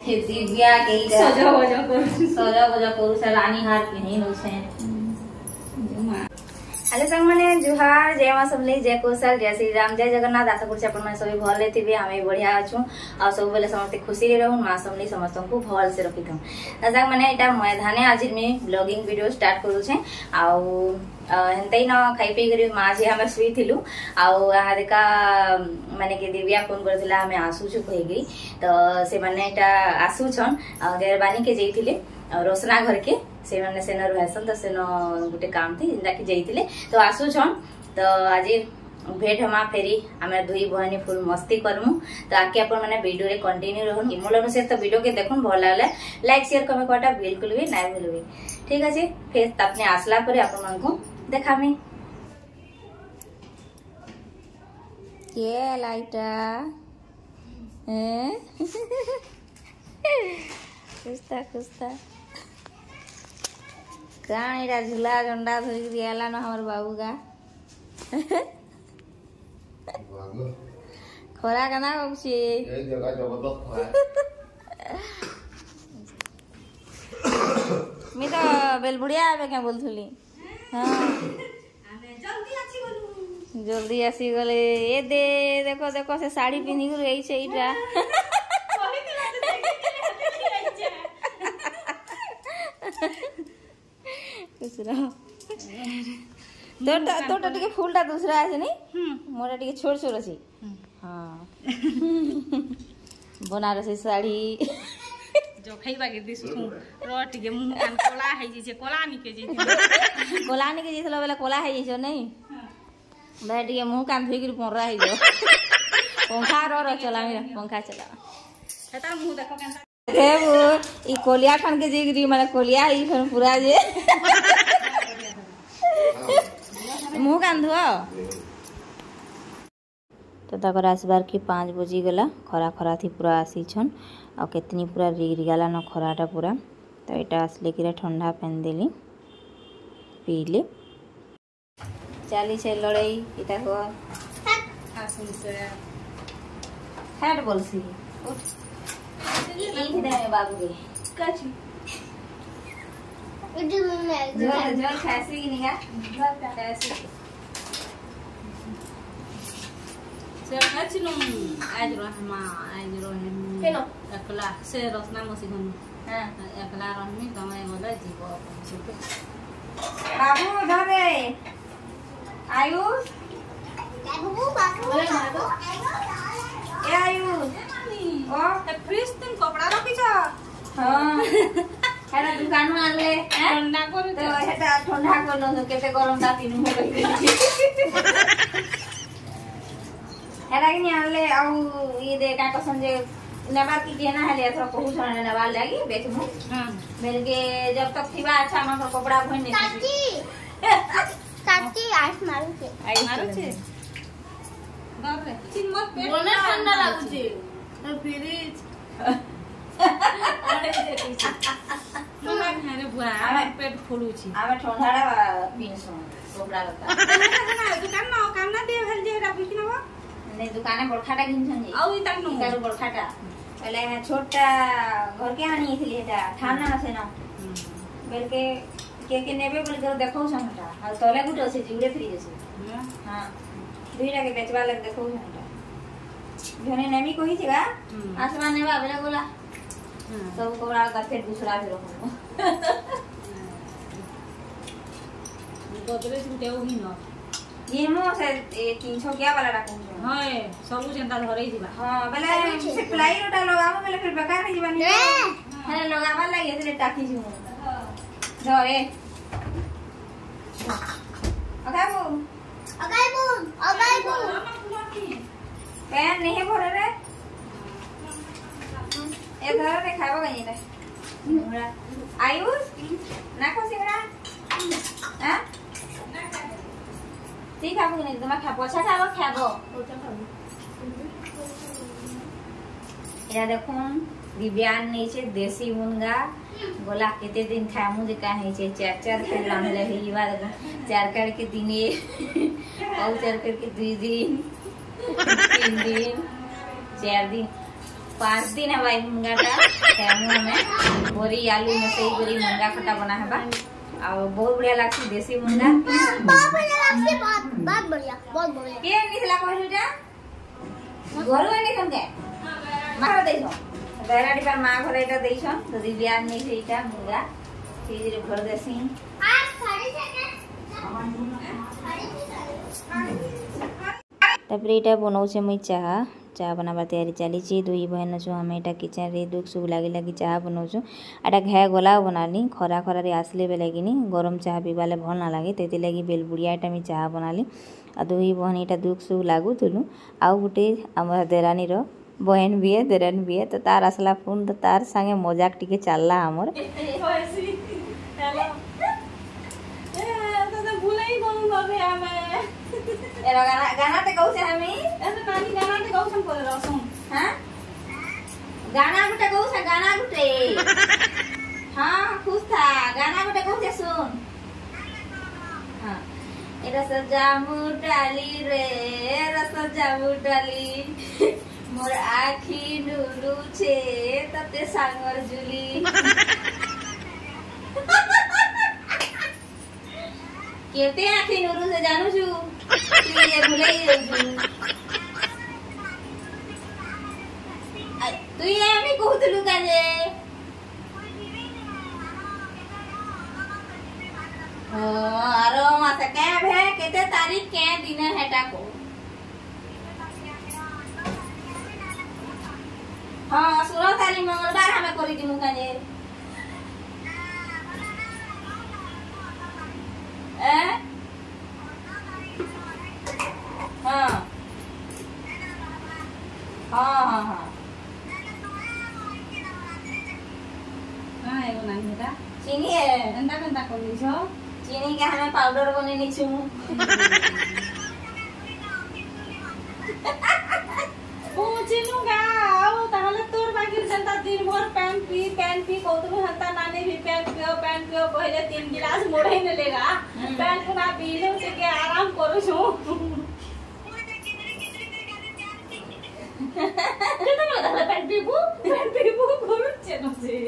दिव्या के सजा बजा करू से रानी हार पिन्ही नो से। हेलो संग माने जुहार जय मां सबले जय कौशल जय श्री राम जय जगन्नाथ। आशा करूँ अपन मैंने सभी भल थे हमें बढ़िया अच्छू आ सब बेले समस्ते खुशी रे रहूँ मां सबले समस्त को भल से रखी था। संग माने एटा मैदाने आज में ब्लॉगिंग वीडियो स्टार्ट करू छे आउ हेंतै न खाई पी करी मां जे हमें सुई थिलु आउ हारिका माने के दिव्या फोन करथिला हमें आसु छु कहि तो से माने एटा आसु छन गेरबानी के जइथिले रोशना घर के से माने सेन रहसन तो सेन गुटे काम थी जिंदा के जइथिले तो आसु छन तो आज भेट हमा फेरी हमें दुई बहनी फुल मस्ती करमु तो आके अपन माने वीडियो रे कंटिन्यू रहन इमोलन से तो वीडियो के देखन भल लागले लाइक शेयर कमेंट करटा बिल्कुल भी नाय भूलबे। ठीक अछि फिर तपने आसला पर अपन मन को देखामी के लाइटा खुस्ता खुस्ता कान इरा झूला झंडा धरि दियाला न हमर बाबू का खोरा कना होछि ए जगह जबरदस्त है मी तो बेलबुड़िया आबे के बोलथुली। हां जल्दी आसी गले ए दे देखो देखो से साड़ी पिन्ही गई एई से इटा तोटा टिके फूलटा दूसरा है नहीं मोरा टिके छोड़ छोड़ अछि। हां बनारसी साड़ी जो खैबा के दिसु रोटी के मुंह कान कोला है जे कोला निके जेथलो बेला कोला है जे नहीं बैठ के मुंह कान धोई के पोरा है जो पंखा रो चला मेरा पंखा चला हेता मुंह देखो केन हे वो ई कोलिया खान के जिगरी माने कोलिया ई फन पूरा जे मुंह कान धो तो तकर आसबार की 5 बजी गला खरा खरा थी पूरा आसी छन आ केतनी पूरा रिग गला न खराटा पूरा तो एटा असले कि ठंडा पेन देली पीले चाली से लड़ाई इता को आसन से हेड बोलसी ई दे बाबू के कछु जो खासी की निगा खासी से कछु आज रहमा आज रहम केनो एकला से रसना मसी गन हां एकला रहमी तमे बोले जीव सुके बाबू धरे आयुष बाबू ए आयुष ओ फ्रिज तुम कपड़ा रखी छ। हां हेरा दुकान में आले ठंडा कर तो हेटा ठंडा कर लो केते गरम ता तीन हो गई हेरा कि आले आउ ये दे का कसम जे नबार की केना हले थोड़ा बहुत छने नबार लागी बेचमु। हां मेरे के जब तक थीबा अच्छा मन कपड़ा भइन नहीं चाची आइस मारू छे बाप रे चिन मत पेट बोले ठंडा लागु छे फ्रिज अरे देखी तुना खाने बुआ आमे पेट फुलु छी आमे ठंडाड़ा पिनसु कपड़ा लता दुकान ना दे भेल जे राबी किनबा नहीं दुकाने बड़खाटा घिनछन जी आउ इता नु इता बड़खाटा पहले छोटा घर के आनी थी एटा ठाना न से न बेल के नेबे बोल के देखौ छनटा आ तले गुट আছে जुड़े फ्रिज আছে। हां दुईटा के बेचवा लग देखौ छनटा जने नेमी कहि छिगा आसमान नेबा बेला गोला सब कपड़ा का फिर दूसरा भी रखो गोदरेज गुटे ओही न ये मो से 300 क्या वाला रखो हां सब जेंता धरई दिबा। हां बेले से प्लाई रोटा लगाबो बेले फिर बेकार नहीं जीवानी है लगाबा लागि एतले टाकी छु धरे अगाबो पेन नहीं भरे रे ए धर रे खाबो गई रे आयुष ना को सिंगरा हां ठीक खाबो नहीं तुम खा पोछा खाबो या देखो दिव्यान नीचे देसी मुनगा बोला केते दिन खामु जे का है छे 4 खेल रांधले हेली बात 4 कर के दिने और 4 कर के 2 दिन 3 दिन 4 दिन 5 दिन है भाई मुनगाटा हमें बोरी आलू मसई बोरी मुनगा खट्टा बना है बा और बहुत बढ़िया लागसी देसी मुनगा बहुत बढ़िया लागसी बहुत बढ़िया के निकला कहलु जा घरु आनी संगे मार देइछो बेराडी पर मां घरे एटा देइछो तो दिव्या नै सेटा मुनगा फ्रिज रे भर देसी आज खाली से तापर एटा बनाउछे मुई चाह बनाबार तैयारी चली दुई बहन अच्छु आम यहाँ किचन रे दुख सुख लगी लगी चाह बनाऊँ एटा घे गला बनाली खरा खरारे आसले बेले कि गरम चाह पीवाले भल ना लगे तेती लगी बेलबुड़िया एटा मुई चाह बनाली आ दुई बहन यहाँ दुख सुख लगुलु आउ गोटे आम देरानी बहन भी है देरानी भी है तो तार आसला फोन तो तार संगे मजाक टिके चलला आमर गाना ते कहू हमी नानी गाना ते कहू पर रसुन हां गाना गुटे कहू गाना गुटे हां खुश था गाना गुटे कहू सुन हां एरा सजामु डाली रे रस जामु डाली मोर आखी नुरु छे तते सांगर जुली केते आखी नुरु से जानू छु ये भुलाई तू ये हमें कहतलु काजे आरो मासे के भे केते तारीख के दिन हेटा को हां 16 तारीख मंगलवार हमें करी दिमु काजे हाँ हाँ हाँ हाँ एगो नानी हेता चीनी है एंदा केंदा करली छ चीनी के हमें पाउडर बनेनी छु ओ चिनुगा आओ ताहले तोर बाकी जनता दिन भर पैन पी कोतनु हंता नानी भी पैन पियो पहले 3 गिलास मोड़े न लेगा पैन को ना पी लो के आराम करू छु केते मला पैन पीबू करू चेनो से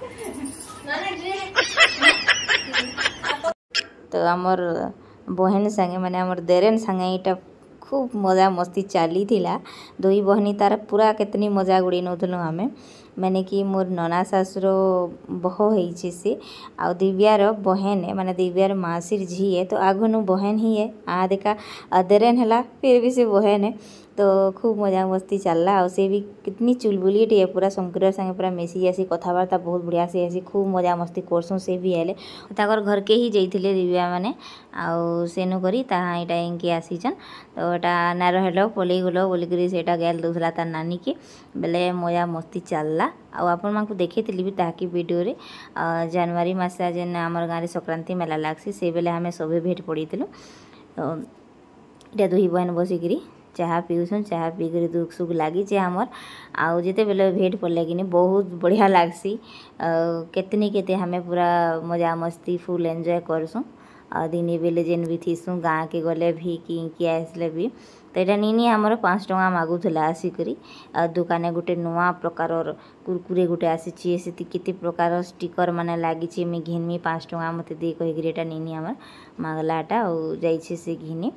तो आमर बहन संगे माने आमर देरेन संगे इटा खूब मजा मस्ती चली थिला दुई बहनी तार पूरा केतनी मजा उड़ी नौथलु आमे माने कि मोर नना सासुर बहो होइछे से आ दिव्यार बहन है माने दिव्यार मासीर झी है तो आगनु बहन ही है आ देखा अदरेन हला फिर भी से बहन है तो खूब मजा मस्ती चलला और से भी कितनी चुलबुली टे पूरा शंकर संगे पूरा मिसी आसी कथबार्ता बहुत बढ़िया से आसी खूब मजा मस्ती करसुँ से भी आले ताकर घर के ही जाइथिले दिव्या माने आउ सेनु करी ताहा इटा इनके आसीचन तो एटा ना रहलो पलि गलो बोलिकरी सेटा गेल दोसला तार नानी के बेले मजा मस्ती चलला आउ आपन मानकु देखैतिली भी ताकि वीडियो रे जनवरी मासे जेन हमर गारे संक्रांति मेला लागसी से बेले हमें सबे भेट पड़ीतिलु तो इटा दुही बहन बसिकरी चाह पीउछन चाह पीकर दुख सुख लगी आमर आउ जिते बेले भेट पड़े कि बहुत बढ़िया लागसी केतनी केते हमें पूरा मजा मस्ती फुल एंजॉय करसुँ आ दिन बेले जेन भी थीसुँ गाँ के गले भी कि आसले भी तो यहाँ नीनी आमर 5 टंका मागुला आसिकरी दुकाने गोटे नुआ प्रकार कुरकुरे गोटे आसी से केते प्रकार स्टिकर माने लगी मुझे घिनमी 5 टंका मत दे कहीकि नीनी आमर मागलाटा और जाइए से घिनी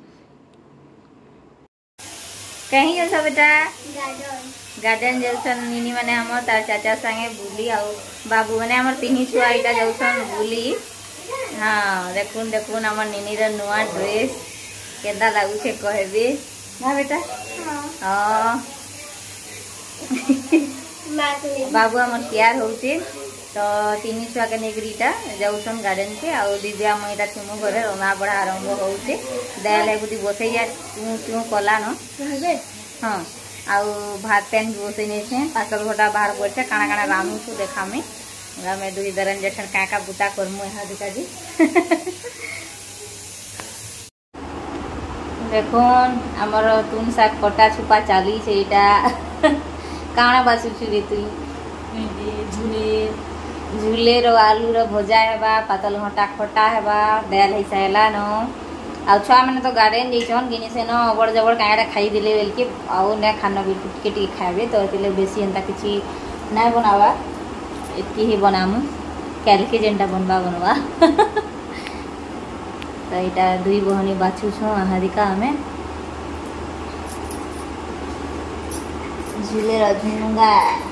कहीं जल बेटा गार्डन जलसन नीनी माने हमर तार चाचा संगे बुली आउ बाबू माने हमर 3 छुआ इटा जलसन बुली हाँ देखुन देखुन हमर नीनी र नुआ ड्रेस केदा लागु छे कहबे ना बेटा हां बाबू हमर तैयार होउछे तो 3 छुआ के नेगरीटा जलसन गार्डन के आउ दिव्या मईटा तुम घरे रंगा बड़ा आरंभ होउछे देले गुदी बसै जा क्यों कला न हाँ आउ भात पैन भी बसई नहीं पातल घटा बाहर कर काना काना रामू छू देखा में दुई दरन जठन क्या क्या बुता करमु यहाँ दिका जी देखुन आमर तुन शाग कटा छुपा चली काना बासुछु रे तुई झूले रो आलू रो भजा हेबा पातल घटा खटा हेबा दाल हिसाला न आ छुआ मैंने तो गार्डन जाइछन गिनी से न बड़ जबड़ कांगड़ा खाई देले बेल के आउ ना खाना भी टिके खाबे तो तिले बेसी एंता किछि ना बनावा इतकी ही बनामु कैल के जेंटा बनवा तो इटा दुई बहनी बाछु छो आहारिका हमें झुले रझुंगा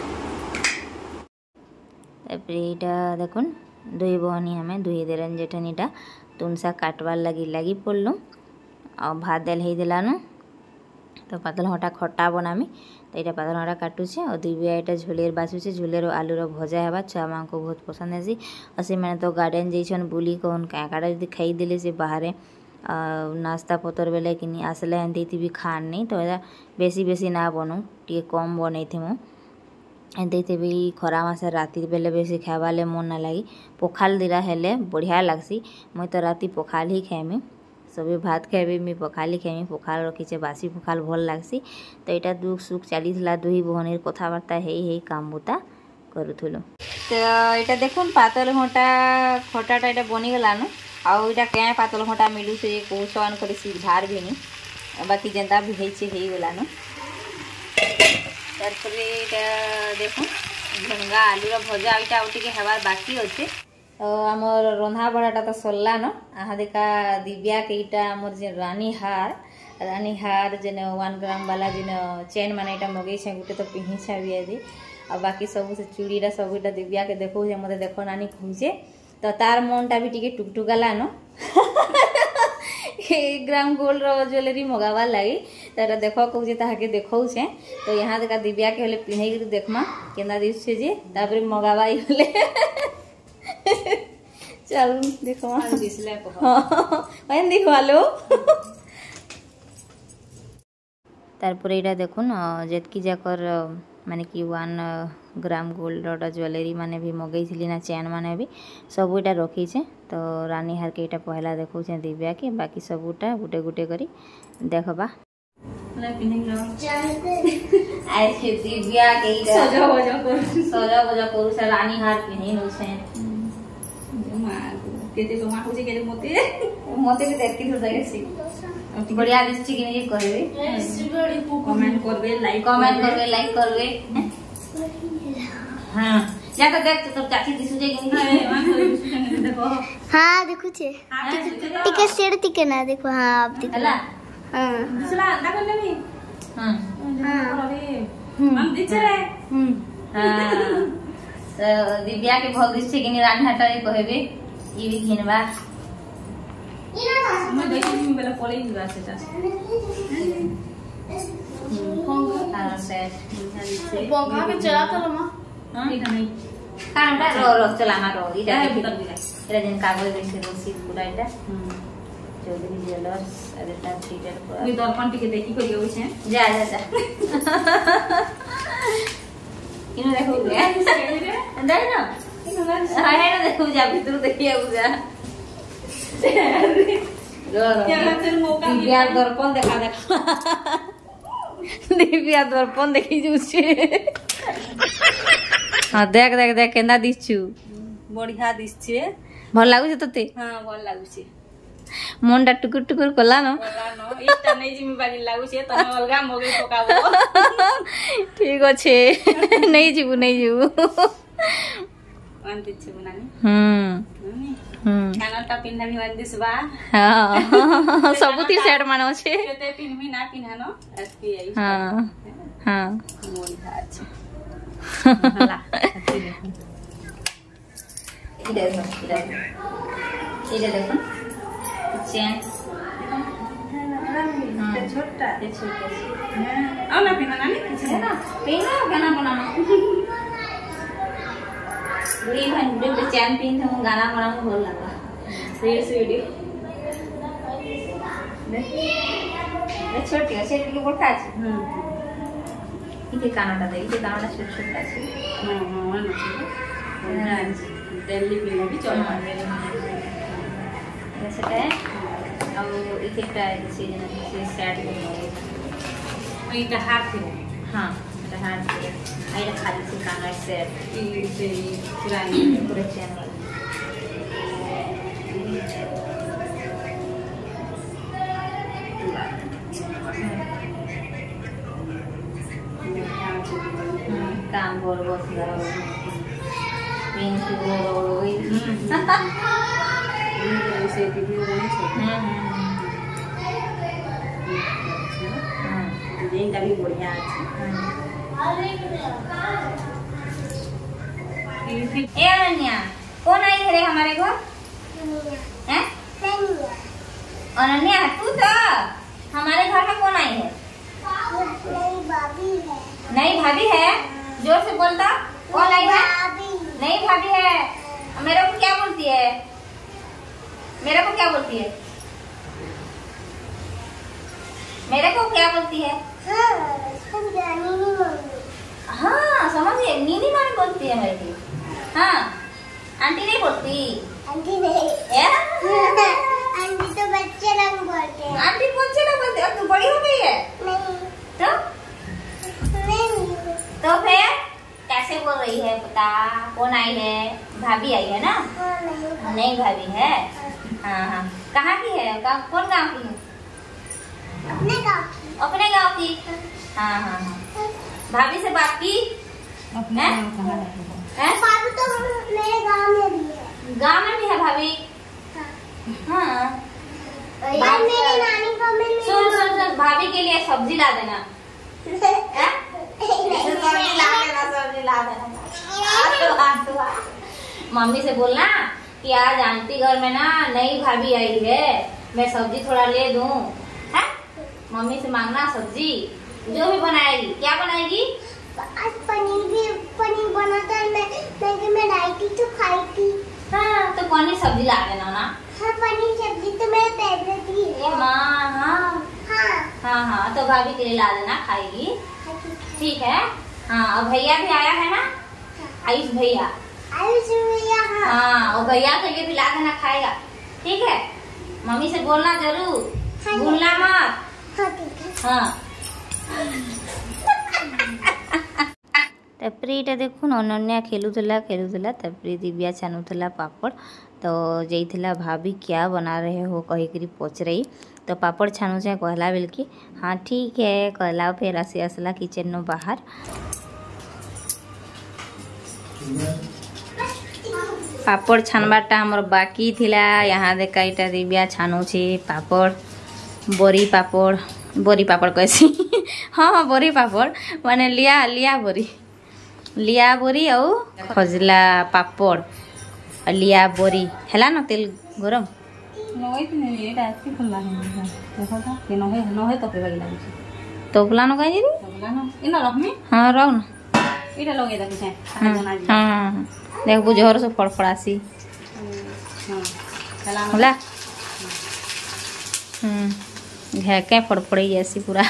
एटा देखुन दुई बहनी हमें दुई देरन जेठनीटा तुमसा काटवार लगी पड़लु आ भात दाल हो दिलानु तो पातल हटा खट्टा बनामी तो यहाँ पातल हटा काटुचे और दुबिया यहाँ झोलेर बाछुचे झोलेर आलूर भजा हेबा छुआ माँ को बहुत पसंद है और से मैंने तो गार्डन जाइछन बुली कौन काकाटा जब खाई देले से बाहर नास्ता पतर बेले कि आसले एमती भी खान नहीं तो बेसी बेसी ना बनू टे कम बनई थी एमती भी खरा मासे राति बेले बेसी खावाले मन ना लगी पखाल दिरा हेले बढ़िया लगसी मुई तो राति पखाल ही खाएमी सभी भात खाएबी मुई पखाल ही खाएमी पखाल रखीचे बासी पखाल भल लगसी तो यहाँ दुख सुख चली दुई बहनीर कथबार्ता हे काम बुता करूथुलु तो यहाँ देखुन पातल घंटा खटाटा यहाँ बनीगलानु आउ यहाँ क्या पातल घंटा मिलू से कौन कर सिधार भी नहीं बाकी जेनता भी हो गलानु तारपरे देखुन झुंगा आलूर भजा यहाँ आउ टिके हेबार बाकी अच्छे आमर रंधा बड़ाटा तो सरला न आहा देखा दिव्या के इटा आमर जे रानी हार जेन 1 ग्राम वाला जेन चेन माने इटा मगई छे गुटे तो पिही छाबी आदि आ बाकी सब से चूड़ीरा सब इटा दिव्या के देखो जे मते देखो नानी खुजे तो तार मनटा भी टिके टुकटुकाला न 1 ग्राम गोल्ड रो ज्वेलरी मगावा लगी तो देखो कहूँ ताके देखौ छे तो यहाँ देखा दिव्या के होले पिन्हई के देखमा केना दिस छे जे तापरे मगावा होले चल देखो देखवा लो तारपरे इटा देखुन जेतकी जाकर माने कि 1 ग्राम गोल्ड ज्वेलरी माने भी मगई थी ना चैन माने भी सब इटा रखी छे तो रानी हार के इटा पहला देखो छे दिव्या के बाकी सब उटा गुटे गुटे करी देखबा आज के दिव्या के सजा बजा करू से रानी हार पिन्ही नो छे केते तो माखु जे केते मोते भी देखि हो जाय सी बढ़िया दिसछि कि नहीं कहबे कमेंट करबे लाइक करबे हां या तो देख तो चाची दिसु जे कि नहीं देखो हां देखु छे टिके सेड टिके ना देखो हां आप देखो हला हां दिसला अंदा करले मी हां अरे हम दिछे हां तो दिव्या के भल दिसछि कि नहीं रानी हाटा कहबे ई भी घिनबा मैं देखि मी बेला पळे दिबा सेटा हां सेट पंखा के चला तो मां हां ठीक नहीं कानटा रो चला मारो इडा भीतर दिला एरा दिन कागज बेसे रसीद पूरा इडा चौधरी ज्वेलर्स अरे ता थीटर पर मी दर्पण टिके देखि को गेउ छे जा इनो देखो गे अंदर ना हाय ना देखो जा भीतर देखिए जा दिव्या दर्पण देखा दिव्या दर्पण देखी जुछे हां देख देख देख केना दिछु बढ़िया दिसछे भल लागु छ तते हां भल लागु छे मनटा टुकुर टुकुर कला न इटा नै जिमी बागी लागु छे तमे अलगा मगे पकाबो ठीक अछि नै जीबु वन दिछे बनानी कानटा पिन्हा भी वन दिसबा हां सबुती सेट मानो छे केते पिन्हबी ना पिन्हानो एसपी आई हां हां मोई धाछ हला इधर देखो चैन छोटा ए छोटा आ ना पिन्हाना नहीं है ना पिन्हा गाना बनाना बुढ़ी भाई चैन पिन था गाना बनाना भल लगा रील्स वीडियो छोटी अच्छे के मोटा আছে इके कानटा दे इके कानटा छोट छोट আছে हां दिल्ली में भी चल मारे ऐसा है अब इके का सीजन से स्टार्ट हो इटा हाथ है हां इटा हाथ है आइरा खाली से काना सेट ई से पुरानी पूरे चैनल और बस घर पेन की वो हो गई से वीडियो बनी छै डिजाइन भी बढ़िया ए अनन्या कौन आई है रे हमारे घर हैं? अनन्या तू तो हमारे घर में कौन आई है? नई भाभी है। जोर से बोलता कौन आई है? नई भाभी है। मेरे को क्या बोलती है? मेरे को क्या बोलती है? मेरे को क्या बोलती है? हाँ समझिए नीनी मामी बोलती है मेरे को। हाँ आंटी नहीं बोलती। आंटी नहीं आंटी तो बच्चे लोग बोलते हैं। आंटी बच्चे लोग बोलते हैं। अब तू बड़ी हो गई है नहीं तो फिर कैसे बोल रही है? पता कौन आई है? भाभी आई है ना? नहीं भाभी है। हाँ हाँ कहाँ की है? कौन गाँव की है? अपने गाँव की। हाँ हाँ हाँ भाभी से बात की? भाभी तो मेरे गांव में भी है। गाँव में भी है भाभी? हाँ यार मेरी नानी को सुन सुन सुन भाभी के लिए सब्जी ला देना। सब्जी ला देना। मम्मी से बोलना कि आज आंटी घर में ना नई भाभी आई है, मैं सब्जी थोड़ा ले दूं। है मम्मी से मांगना सब्जी जो भी बनाएगी। क्या बनाएगी? आज पनीर बनाता है। मैं लाई थी तो खाई थी। हाँ तो पनीर सब्जी ला देना ना। हाँ पनीर सब्जी तो मेरे फेवरेट ही है। माँ हाँ हाँ हाँ हाँ तो भाभी के लिए ला देना, खाएगी। ठीक है। हाँ और भैया भी आया है ना? आयुष भैया। हाँ और भैया के लिए भी ला देना, खाएगा। ठीक है मम्मी से बोलना जरूर, भूलना मत। हाँ तापरे एटा देखुन अनन्या खेलुला तापरे दिव्या छानुला पापड़। तो जाइथिला भाभी क्या बना रहे हो कही करी पचरई। तो पापड़ छानु छे कहला बेल की हाँ ठीक है कहला। फिर आसी आसला किचन नो बाहर। पापड़ छानबाटा हमर बाकी थिला। यहाँ देखा इटा दिव्या छानु छे पापड़। बरी पापड़ कैसी हाँ हाँ बरी पापड़ माने लिया बोरी और खजला पापड़ लिया बोरी हैला न तेल गरम तोपला न कहीं हाँ रहो न हाँ देख बुझर से फड़फड़ासी होला घेके फड़फड़ी जैसी पूरा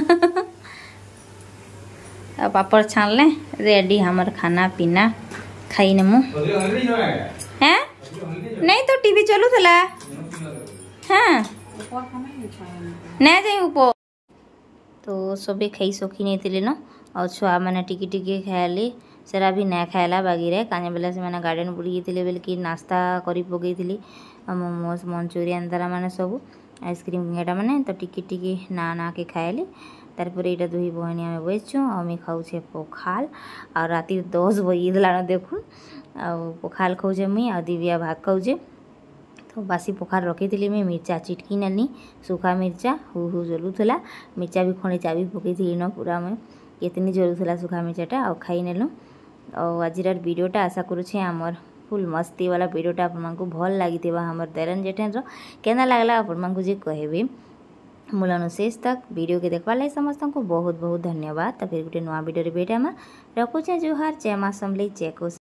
अब पापड़ छान ले रेडी हमार खाना पीना खाई नमु हैं। नहीं तो टीवी चलू थला हाँ नहीं जाए ऊपर। तो सबे खाई सखी नहीं थी न और छुआ मैंने टिकी टिकी खाइली सेरा भी नहीं खाइला बागी रे काने बेला से मैंने गार्डन बुड़ी थी बेल कि नास्ता करी पकई थी मोमोज मंचूरियन तारा मैंने सब आइसक्रीम हेटा मैंने तो टिकी टिकी ना के खाइली। तारपर यहाँ दुई बहनी आम बसचु आम खाऊे पखाल और राति 10 बजे देखु पखाल खाऊे मुई आ दिव्या भात खाऊे। तो बासी पखाल रखी थी मुई मिर्चा चिटकी नेली सुखा मिर्चा हु जलूला मिर्चा भी खंडे चाबी पकई थी न पूरा मुई कितनी जलूला सुखा मिर्चाटा आ खाई नेलु। और आज वीडियोटा आशा करुचे आमर फुल मस्ती वाला वीडियोटा आपको भल लगी हमर देरन जेठन केना लगला आपको जे कहबे मूलन शेष तक वीडियो के देखवा लगी समस्त को बहुत बहुत धन्यवाद। तो फिर गोटे नुआ वीडियो भेटा रखुचे जुहार जय माँ समलेई जय कोसल।